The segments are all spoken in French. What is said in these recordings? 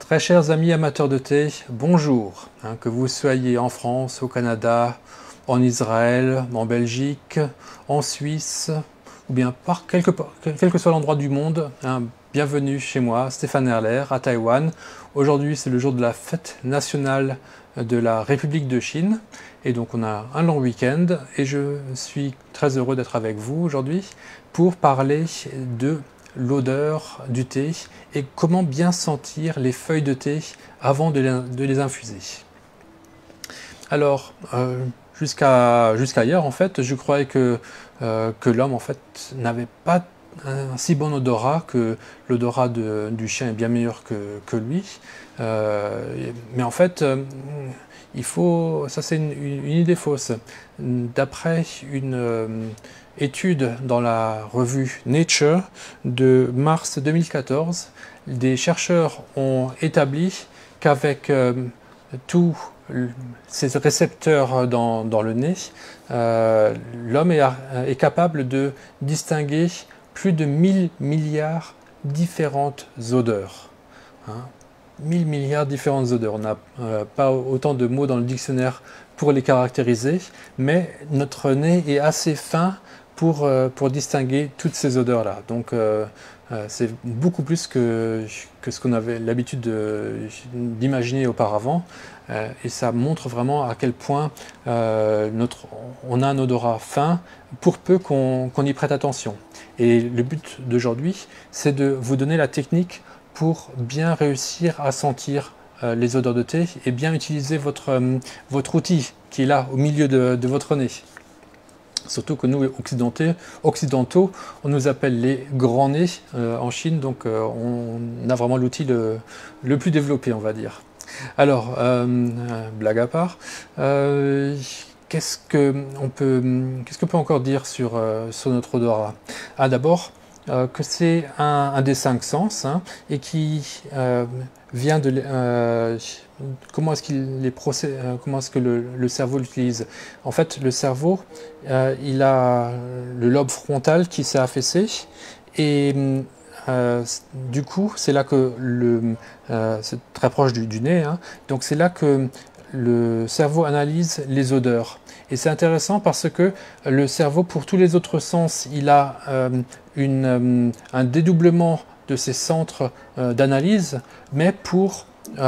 Très chers amis amateurs de thé, bonjour. Que vous soyez en France, au Canada, en Israël, en Belgique, en Suisse, ou bien quel que soit l'endroit du monde, bienvenue chez moi, Stéphane Herler, à Taïwan. Aujourd'hui, c'est le jour de la fête nationale de la République de Chine. Et donc, on a un long week-end et je suis très heureux d'être avec vous aujourd'hui pour parler de l'odeur du thé et comment bien sentir les feuilles de thé avant de les infuser. Alors, jusqu'à hier, en fait, je croyais que l'homme, en fait, n'avait pas un si bon odorat, que l'odorat du chien est bien meilleur que lui. Mais en fait, ça c'est une idée fausse. D'après une étude dans la revue Nature de mars 2014, des chercheurs ont établi qu'avec tous ces récepteurs dans le nez, l'homme est capable de distinguer plus de 1000 milliards différentes odeurs. 1000 milliards différentes odeurs. On n'a pas autant de mots dans le dictionnaire pour les caractériser, mais notre nez est assez fin pour distinguer toutes ces odeurs-là. Donc c'est beaucoup plus que ce qu'on avait l'habitude d'imaginer auparavant. Et ça montre vraiment à quel point on a un odorat fin pour peu qu'on y prête attention. Et le but d'aujourd'hui, c'est de vous donner la technique pour bien réussir à sentir les odeurs de thé et bien utiliser votre outil qui est là au milieu de votre nez. Surtout que nous, occidentaux, on nous appelle les grands nez en Chine, donc on a vraiment l'outil le plus développé, on va dire. Alors, blague à part, qu'est-ce qu'on peut encore dire sur notre odorat? D'abord, que c'est un des 5 sens et qui vient de comment est-ce que le cerveau l'utilise. En fait, le cerveau, il a le lobe frontal qui s'est affaissé et du coup, c'est là que c'est très proche du nez, donc c'est là que le cerveau analyse les odeurs. Et c'est intéressant parce que le cerveau, pour tous les autres sens, il a un dédoublement de ses centres d'analyse, mais pour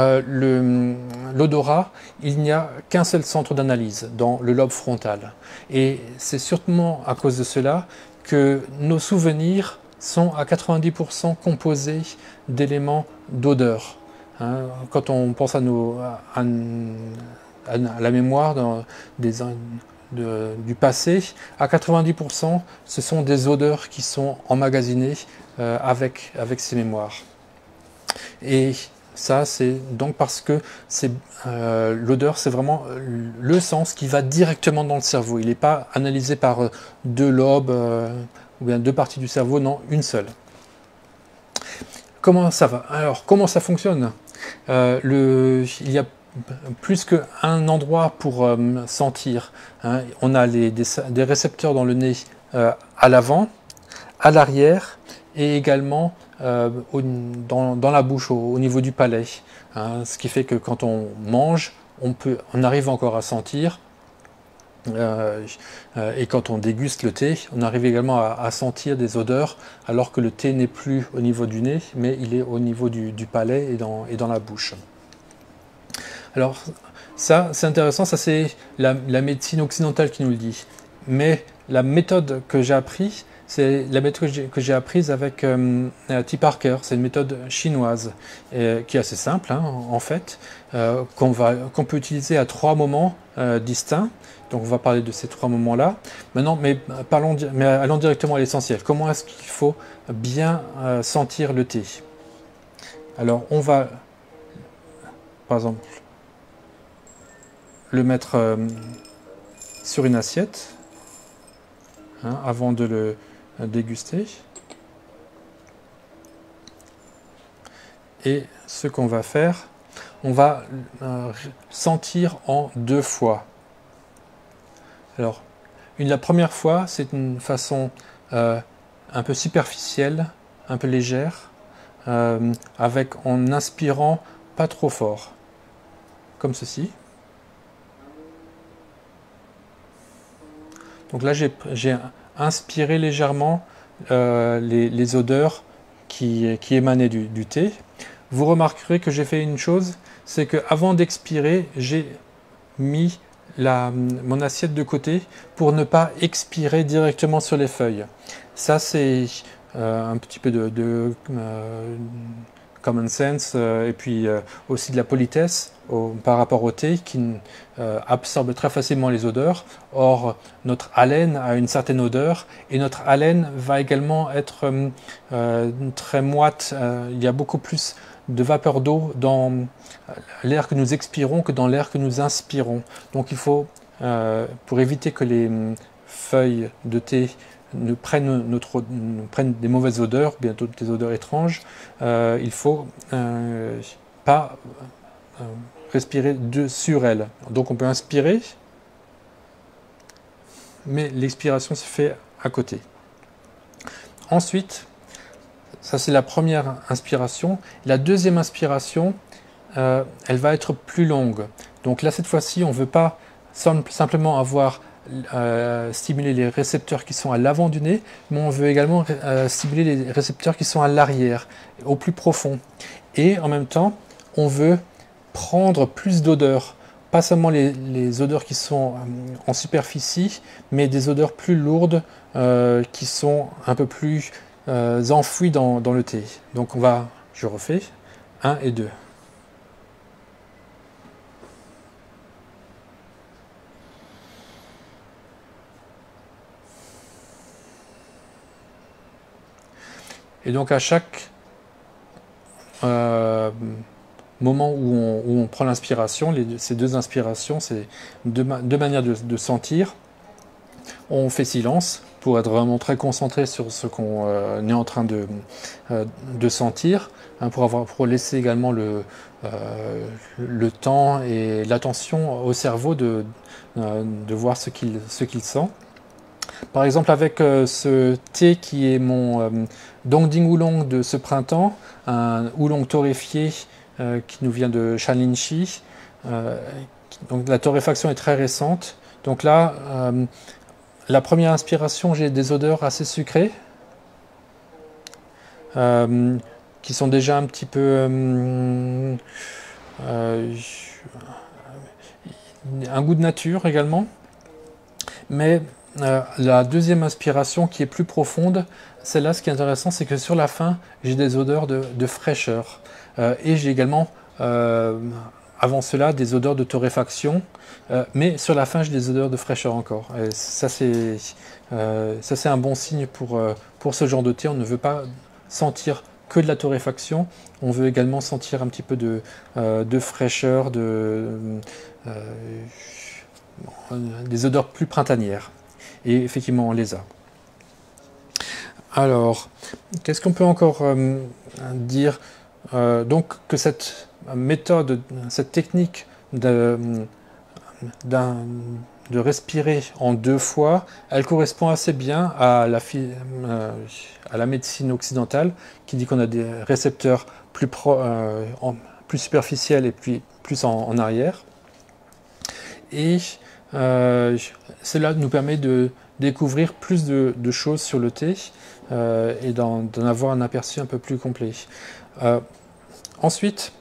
l'odorat, il n'y a qu'un seul centre d'analyse dans le lobe frontal. Et c'est sûrement à cause de cela que nos souvenirs sont à 90% composés d'éléments d'odeur. Quand on pense à la mémoire du passé, à 90%, ce sont des odeurs qui sont emmagasinées avec ces mémoires. Et ça, c'est donc parce que l'odeur, c'est vraiment le sens qui va directement dans le cerveau. Il n'est pas analysé par deux lobes ou bien deux parties du cerveau, non, une seule. Comment ça va? Alors, comment ça fonctionne? Il y a plus qu'un endroit pour sentir. On a des récepteurs dans le nez à l'avant, à l'arrière et également dans la bouche, au niveau du palais. Ce qui fait que quand on mange, on arrive encore à sentir. Et quand on déguste le thé, on arrive également à sentir des odeurs, alors que le thé n'est plus au niveau du nez, mais il est au niveau du palais et dans la bouche. Alors ça, c'est intéressant, ça c'est la médecine occidentale qui nous le dit. Mais la méthode que j'ai apprise, c'est la méthode que j'ai apprise avec T. Parker. C'est une méthode chinoise qui est assez simple, en fait, qu'on peut utiliser à 3 moments distincts. Donc on va parler de ces 3 moments-là. Maintenant, mais allons directement à l'essentiel. Comment est-ce qu'il faut bien sentir le thé? Alors on va, par exemple, le mettre sur une assiette avant de le déguster. Et ce qu'on va faire, on va sentir en 2 fois. Alors, la première fois, c'est une façon un peu superficielle, un peu légère, en inspirant pas trop fort, comme ceci. Donc là, j'ai inspiré légèrement les odeurs qui émanaient du thé. Vous remarquerez que j'ai fait une chose, c'est qu'avant d'expirer, j'ai mis mon assiette de côté pour ne pas expirer directement sur les feuilles. Ça, c'est un petit peu de common sense et puis aussi de la politesse par rapport au thé qui absorbe très facilement les odeurs. Or, notre haleine a une certaine odeur et notre haleine va également être très moite. Il y a beaucoup plus de vapeur d'eau dans l'air que nous expirons que dans l'air que nous inspirons. Donc il faut, pour éviter que les feuilles de thé nous prennent des mauvaises odeurs, bientôt des odeurs étranges, il faut pas respirer sur elles. Donc on peut inspirer, mais l'expiration se fait à côté. Ensuite, ça c'est la première inspiration. La deuxième inspiration, elle va être plus longue. Donc là, cette fois-ci, on ne veut pas simplement avoir stimuler les récepteurs qui sont à l'avant du nez, mais on veut également stimuler les récepteurs qui sont à l'arrière, au plus profond. Et en même temps, on veut prendre plus d'odeurs, pas seulement les odeurs qui sont en superficie, mais des odeurs plus lourdes qui sont un peu plus enfouies dans le thé. Donc je refais, 1 et 2. Et donc à chaque moment où on prend l'inspiration, ces deux inspirations, c'est deux manières de sentir. On fait silence pour être vraiment très concentré sur ce qu'on est en train de sentir, hein, pour laisser également le temps et l'attention au cerveau de voir ce qu'il sent. Par exemple, avec ce thé qui est mon Dongding Oolong de ce printemps, un oolong torréfié qui nous vient de Shanlinchi. Donc la torréfaction est très récente. Donc là, la première inspiration, j'ai des odeurs assez sucrées, qui sont déjà un petit peu un goût de nature également. Mais la deuxième inspiration qui est plus profonde, celle-là, ce qui est intéressant, c'est que sur la fin, j'ai des odeurs de fraîcheur. Et j'ai également, avant cela, des odeurs de torréfaction. Mais sur la fin, j'ai des odeurs de fraîcheur encore. Et ça, c'est un bon signe pour ce genre de thé. On ne veut pas sentir que de la torréfaction. On veut également sentir un petit peu de fraîcheur, des odeurs plus printanières. Et effectivement, on les a. Alors, qu'est-ce qu'on peut encore dire donc que cette méthode, cette technique de respirer en 2 fois, elle correspond assez bien à la médecine occidentale qui dit qu'on a des récepteurs plus superficiels et puis plus en arrière. Et cela nous permet de découvrir plus de choses sur le thé et d'en avoir un aperçu un peu plus complet. Ensuite,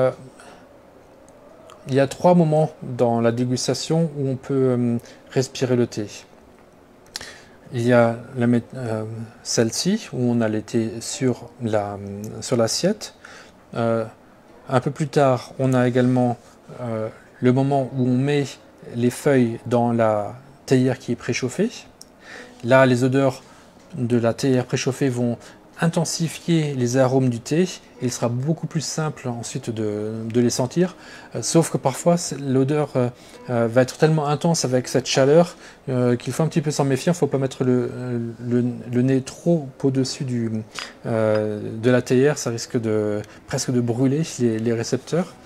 il y a 3 moments dans la dégustation où on peut respirer le thé. Il y a celle-ci, où on a le thé sur l'assiette. Un peu plus tard, on a également le moment où on met les feuilles dans la théière qui est préchauffée. Là, les odeurs de la théière préchauffée vont intensifier les arômes du thé et il sera beaucoup plus simple ensuite de les sentir, sauf que parfois l'odeur va être tellement intense avec cette chaleur qu'il faut un petit peu s'en méfier. Il ne faut pas mettre le nez trop au-dessus de la théière, ça risque presque de brûler les récepteurs.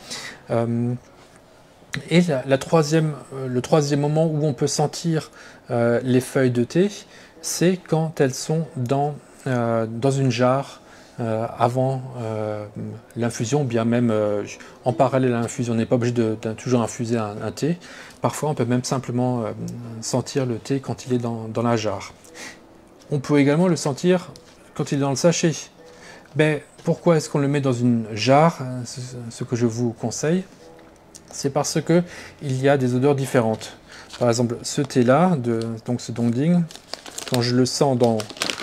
Et le troisième moment où on peut sentir les feuilles de thé, c'est quand elles sont dans une jarre avant l'infusion, bien même en parallèle à l'infusion. On n'est pas obligé de toujours infuser un thé. Parfois, on peut même simplement sentir le thé quand il est dans la jarre. On peut également le sentir quand il est dans le sachet. Ben, pourquoi est-ce qu'on le met dans une jarre? Ce que je vous conseille, c'est parce que il y a des odeurs différentes. Par exemple, ce thé-là, donc ce Dongding, quand je le sens dans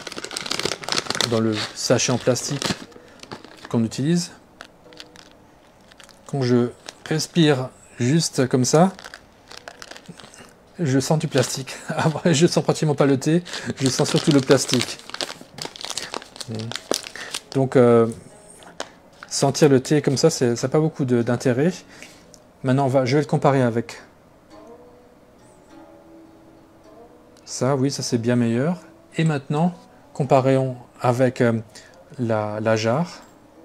le sachet en plastique qu'on utilise, quand je respire juste comme ça, je sens du plastique. Après, je sens pratiquement pas le thé, je sens surtout le plastique. Donc, sentir le thé comme ça n'a pas beaucoup d'intérêt. Maintenant, je vais le comparer avec ça. Oui, ça c'est bien meilleur. Et maintenant, comparons avec la jarre.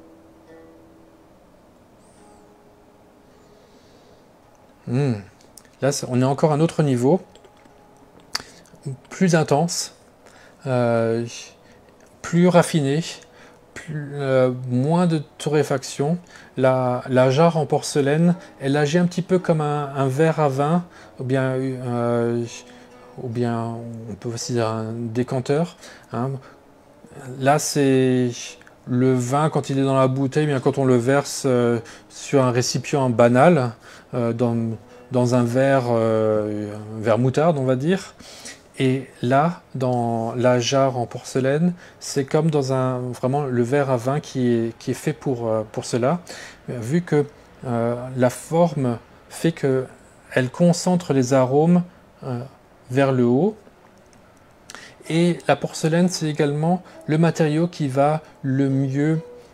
Là, on est encore à un autre niveau, plus intense, plus raffiné, moins de torréfaction. La jarre en porcelaine, elle agit un petit peu comme un verre à vin, ou bien on peut aussi dire un décanteur. Hein. Là, c'est le vin quand il est dans la bouteille, bien quand on le verse sur un récipient banal, dans un verre moutarde, on va dire. Et là, dans la jarre en porcelaine, c'est comme dans vraiment le verre à vin qui est fait pour cela, vu que la forme fait qu'elle concentre les arômes vers le haut. Et la porcelaine, c'est également le matériau qui va le mieux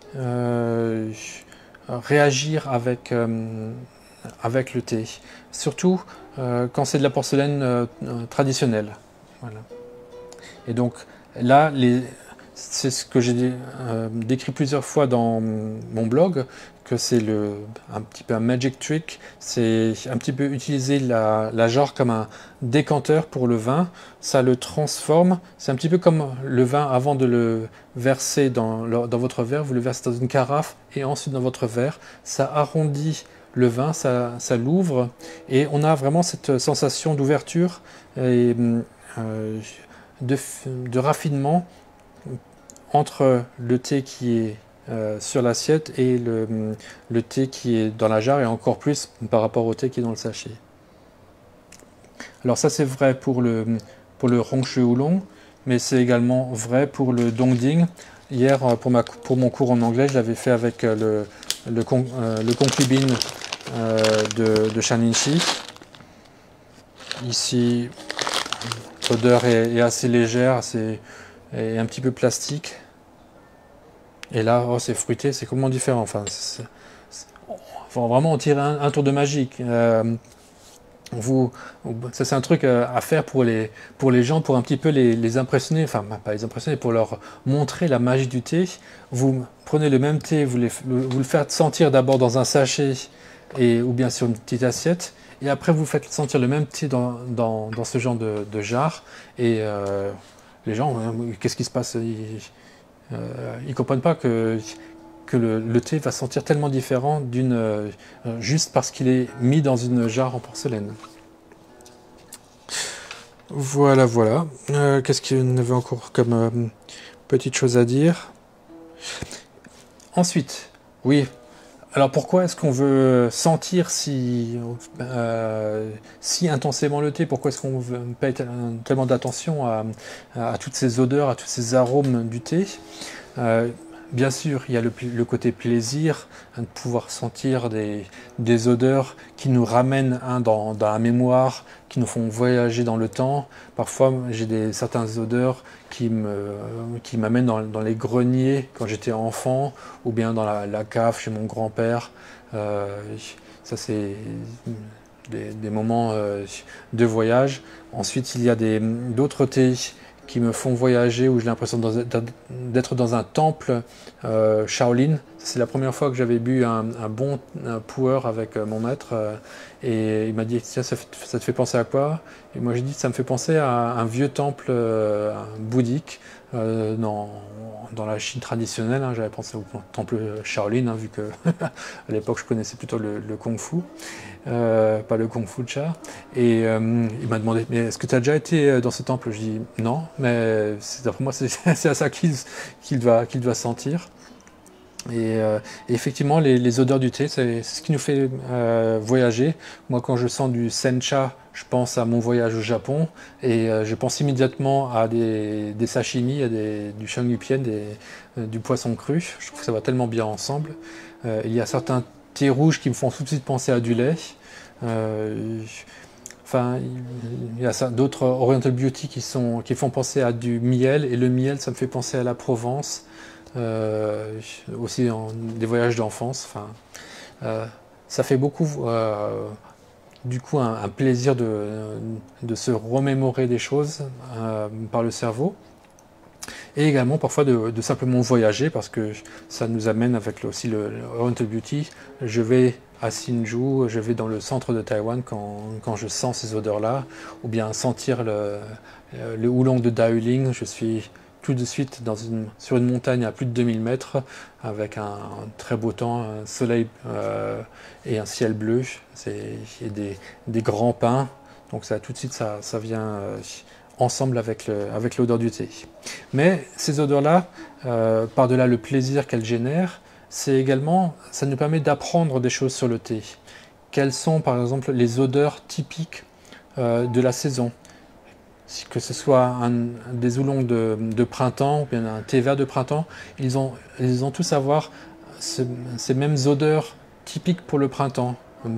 réagir avec le thé. Surtout quand c'est de la porcelaine traditionnelle. Voilà. Et donc là, c'est ce que j'ai décrit plusieurs fois dans mon blog, que c'est un petit peu un magic trick, c'est un petit peu utiliser la jarre comme un décanteur pour le vin, ça le transforme, c'est un petit peu comme le vin avant de le verser dans votre verre, vous le versez dans une carafe et ensuite dans votre verre, ça arrondit le vin, ça l'ouvre et on a vraiment cette sensation d'ouverture et de raffinement entre le thé qui est sur l'assiette et le thé qui est dans la jarre et encore plus par rapport au thé qui est dans le sachet. Alors ça c'est vrai pour le Rongshue Oolong, mais c'est également vrai pour le Dongding. Hier pour mon cours en anglais, je l'avais fait avec le concubine de Shaninshi. Ici, l'odeur est assez légère, et un petit peu plastique. Et là, oh, c'est fruité, c'est complètement différent. Enfin, faut vraiment en tirer un tour de magie. Ça c'est un truc à faire pour les gens, pour un petit peu les impressionner, enfin pas les impressionner, pour leur montrer la magie du thé. Vous prenez le même thé, vous le faites sentir d'abord dans un sachet ou bien sur une petite assiette, et après vous faites sentir le même thé dans ce genre de jarre, et les gens, qu'est-ce qui se passe? Ils comprennent pas que le thé va sentir tellement différent juste parce qu'il est mis dans une jarre en porcelaine. Voilà. Qu'est-ce qu'il y avait encore comme petite chose à dire? Ensuite, oui. Alors pourquoi est-ce qu'on veut sentir si intensément le thé? Pourquoi est-ce qu'on paye tellement d'attention à toutes ces odeurs, à tous ces arômes du thé? Bien sûr, il y a le côté plaisir, de pouvoir sentir des odeurs qui nous ramènent dans la mémoire, qui nous font voyager dans le temps. Parfois, j'ai certaines odeurs qui m'amènent dans les greniers quand j'étais enfant, ou bien dans la cave chez mon grand-père. Ça, c'est des moments de voyage. Ensuite, il y a d'autres thés qui me font voyager, où j'ai l'impression d'être dans un temple Shaolin. c'est la première fois que j'avais bu un bon pour avec mon maître, et il m'a dit, tiens, ça te fait penser à quoi? Et moi j'ai dit, ça me fait penser à un vieux temple bouddhique dans la Chine traditionnelle, hein. J'avais pensé au temple Shaolin, hein, vu que à l'époque je connaissais plutôt le Kung Fu, pas le Kung Fu Cha. Et il m'a demandé, mais est-ce que tu as déjà été dans ce temple? Je dis non, mais d'après moi c'est à ça qu'il doit sentir. Et effectivement, les odeurs du thé, c'est ce qui nous fait voyager. Moi, quand je sens du sencha, je pense à mon voyage au Japon, et je pense immédiatement à des sashimi, du shangupien, du poisson cru. Je trouve que ça va tellement bien ensemble. Il y a certains thés rouges qui me font tout de suite penser à du lait. Enfin, il y a d'autres Oriental Beauty qui font penser à du miel, et le miel, ça me fait penser à la Provence. Aussi des voyages d'enfance. Enfin, ça fait beaucoup, du coup, un plaisir de se remémorer des choses par le cerveau, et également parfois de simplement voyager, parce que ça nous amène avec aussi le Oriental Beauty. Je vais à Hsinchu, je vais dans le centre de Taïwan quand je sens ces odeurs-là, ou bien sentir le oolong de Dahuling. Je suis tout de suite sur une montagne à plus de 2000 mètres, avec un très beau temps, un soleil et un ciel bleu, et des grands pins. Donc ça, tout de suite, ça vient ensemble avec l'odeur du thé. Mais ces odeurs-là, par-delà le plaisir qu'elles génèrent, ça nous permet d'apprendre des choses sur le thé. Quelles sont, par exemple, les odeurs typiques de la saison? Que ce soit des oolongs de printemps ou bien un thé vert de printemps, ils ont tous à avoir ces mêmes odeurs typiques pour le printemps.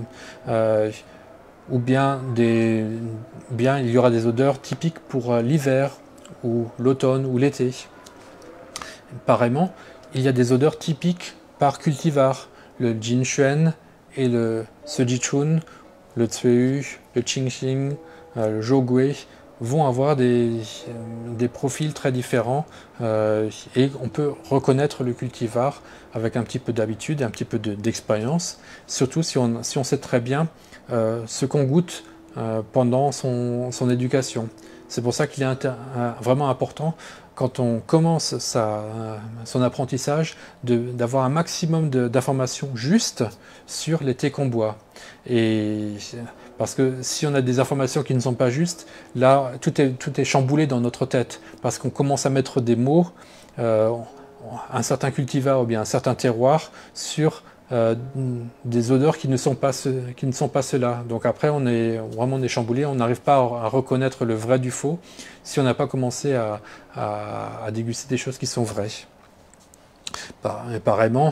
Ou bien il y aura des odeurs typiques pour l'hiver ou l'automne ou l'été. Pareillement, il y a des odeurs typiques par cultivar. Le Jinchuan et le Sujichun, le Tsuyu, le Qingxing, le Zhougui vont avoir des profils très différents, et on peut reconnaître le cultivar avec un petit peu d'habitude et un petit peu d'expérience, surtout si on sait très bien ce qu'on goûte pendant son éducation. C'est pour ça qu'il est vraiment important, quand on commence son apprentissage, d'avoir un maximum d'informations justes sur les thés qu'on boit. Parce que si on a des informations qui ne sont pas justes, là, tout est chamboulé dans notre tête, parce qu'on commence à mettre des mots, un certain cultivar ou bien un certain terroir, sur des odeurs qui ne sont pas ceux-là. Donc après, on est chamboulé, on n'arrive pas à reconnaître le vrai du faux si on n'a pas commencé à déguster des choses qui sont vraies. Et pareillement,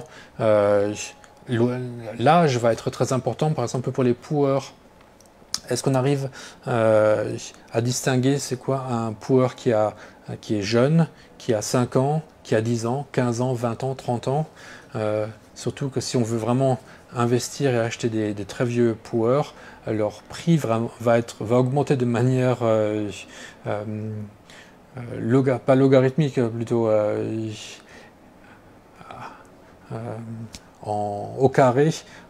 l'âge va être très important, par exemple pour les poueurs. Est-ce qu'on arrive à distinguer c'est quoi un poueur qui est jeune, qui a 5 ans, qui a 10 ans, 15 ans, 20 ans, 30 ans? Surtout que si on veut vraiment investir et acheter des très vieux poueurs, leur prix va augmenter de manière pas logarithmique, plutôt au carré,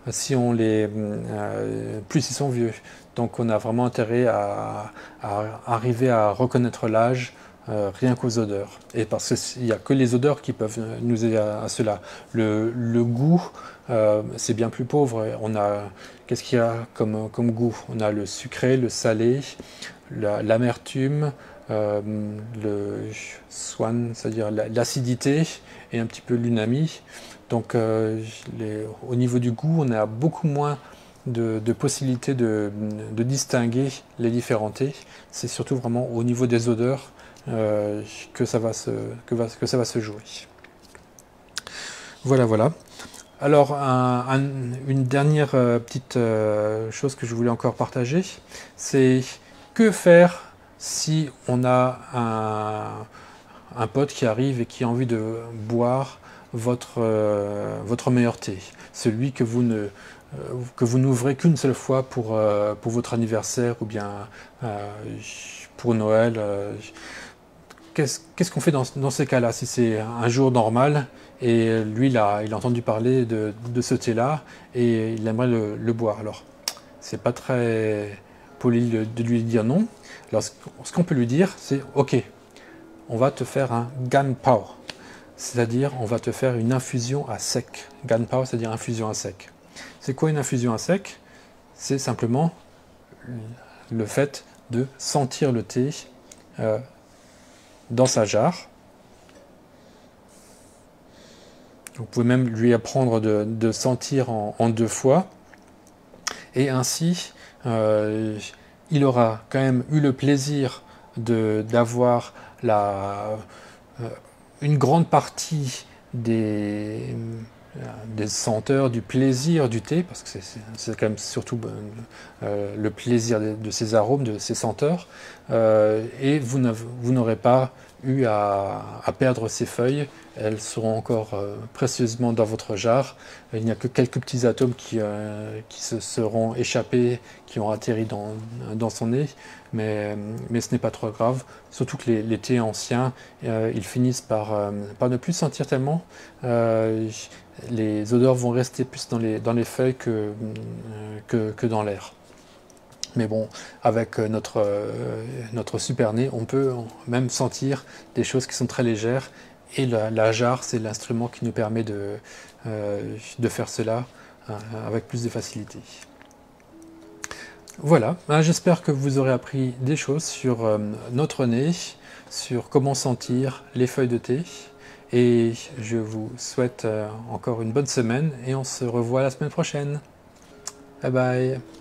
plus ils sont vieux. Donc on a vraiment intérêt à arriver à reconnaître l'âge rien qu'aux odeurs. Et parce qu'il n'y a que les odeurs qui peuvent nous aider à cela. Le goût, c'est bien plus pauvre. Qu'est-ce qu'il y a comme goût? On a le sucré, le salé, l'amertume, le swan, c'est-à-dire l'acidité, et un petit peu l'unami. Donc au niveau du goût, on a beaucoup moins de possibilités de distinguer les différents thés. C'est surtout vraiment au niveau des odeurs que ça va se jouer. Voilà. Alors, une dernière petite chose que je voulais encore partager, c'est que faire si on a un pote qui arrive et qui a envie de boire votre meilleur thé, celui que vous n'ouvrez qu'une seule fois pour votre anniversaire ou bien pour Noël. qu'est-ce qu'on fait dans ces cas-là, si c'est un jour normal, et lui, il a entendu parler de ce thé-là, et il aimerait le boire. Alors, c'est pas très poli de lui dire non. Alors, ce qu'on peut lui dire, c'est « Ok, on va te faire un Ganpao », c'est-à-dire on va te faire une infusion à sec. Ganpao, c'est-à-dire infusion à sec. C'est quoi une infusion à sec? C'est simplement le fait de sentir le thé dans sa jarre. Vous pouvez même lui apprendre de sentir en 2 fois. Et ainsi, il aura quand même eu le plaisir d'avoir une grande partie des senteurs, du plaisir du thé, parce que c'est quand même surtout le plaisir de ces arômes, de ces senteurs, et vous n'aurez pas eu à perdre ces feuilles. Elles seront encore précieusement dans votre jarre. Il n'y a que quelques petits atomes qui se seront échappés, qui ont atterri dans son nez, mais ce n'est pas trop grave, surtout que les thés anciens, ils finissent par ne plus sentir tellement. Les odeurs vont rester plus dans les feuilles que dans l'air. Mais bon, avec notre super nez, on peut même sentir des choses qui sont très légères. Et la jarre, c'est l'instrument qui nous permet de faire cela avec plus de facilité. Voilà, j'espère que vous aurez appris des choses sur notre nez, sur comment sentir les feuilles de thé. Et je vous souhaite encore une bonne semaine et on se revoit la semaine prochaine. Bye bye.